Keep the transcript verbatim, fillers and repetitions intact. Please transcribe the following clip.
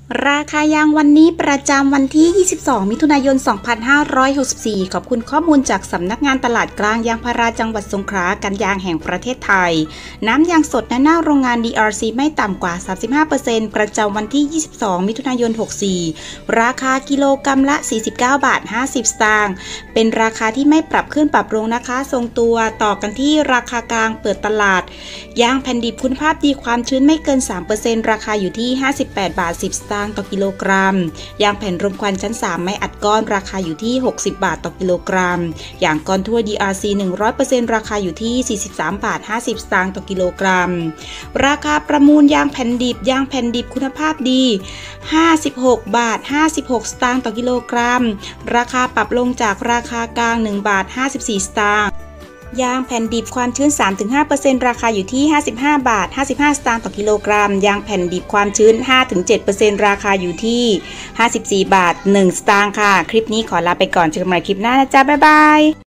ราคายางวันนี้ประจำวันที่ ยี่สิบสอง มิถุนายน สองพันห้าร้อยหกสิบสี่ ขอบคุณข้อมูลจากสำนักงานตลาดกลางยางพาราจังหวัดสงขลาการยางแห่งประเทศไทยน้ำยางสดณหน้าโรงงาน ดี อาร์ ซี ไม่ต่ำกว่า สามสิบห้าเปอร์เซ็นต์ ประจำวันที่ ยี่สิบสอง มิถุนายน หกสี่ ราคากิโลกรัมละ สี่สิบเก้าบาทห้าสิบ สตางค์เป็นราคาที่ไม่ปรับขึ้นปรับลงนะคะทรงตัวต่อกันที่ราคากลางเปิดตลาดยางแผ่นดิบคุณภาพดีความชื้นไม่เกิน สามเปอร์เซ็นต์ ราคาอยู่ที่ ห้าสิบแปดบาทสิบ สตางค์ต่อกิโลกรัมยางแผ่นรมควันชั้นสามไม่อัดก้อนราคาอยู่ที่หกสิบบาทต่อกิโลกรัมอย่างก้อนทั่ว ดี อาร์ ซี หนึ่งร้อยเปอร์เซ็นต์ ราคาอยู่ที่สี่สิบสามบาทห้าสิบ สตางค์ต่อกิโลกรัมราคาประมูลยางแผ่นดิบยางแผ่นดิบคุณภาพดีห้าสิบหกบาทห้าสิบหกสตางค์ต่อกิโลกรัมราคาปรับลงจากราคากลางหนึ่งบาทห้าสิบสี่สตางค์ยางแผ่นดิบความชื้น สามถึงห้าเปอร์เซ็นต์ ราคาอยู่ที่ห้าสิบห้าบาทห้าสิบห้าสตางค์ต่อกิโลกรัมยางแผ่นดิบความชื้น ห้าถึงเจ็ดเปอร์เซ็นต์ ราคาอยู่ที่ห้าสิบสี่บาทหนึ่งสตางค์ค่ะคลิปนี้ขอลาไปก่อนเจอกันใหม่คลิปหน้านะจ๊ะบ๊ายบาย